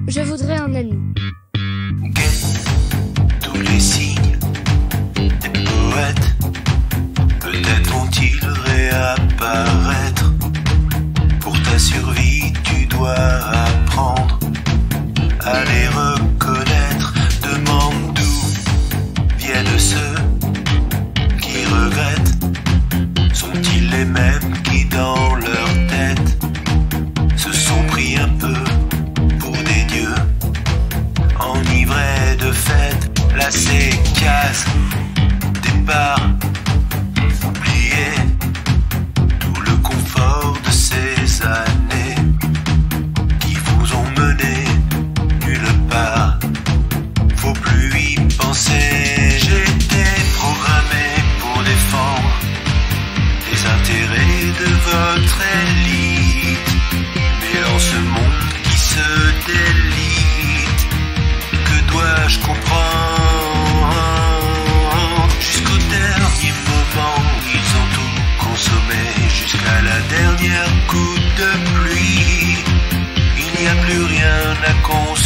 Je voudrais un ami. Guette tous les signes des poètes. Peut-être vont-ils réapparaître. Pour ta survie, tu dois apprendre à les reconnaître. Demande d'où viennent ceux qui regrettent. Sont-ils les mêmes qui dans leur tête se sont pris un peu pour des dieux, enivrés de fête, lassés, casse, départ, oublier tout le confort de ces années qui vous ont mené nulle part. Faut plus y penser. J'étais programmé pour défendre les intérêts de votre élite, mais dans ce monde qui se délite, que dois-je comprendre? Jusqu'au dernier moment, ils ont tout consommé, jusqu'à la dernière goutte de pluie. Il n'y a plus rien à consommer.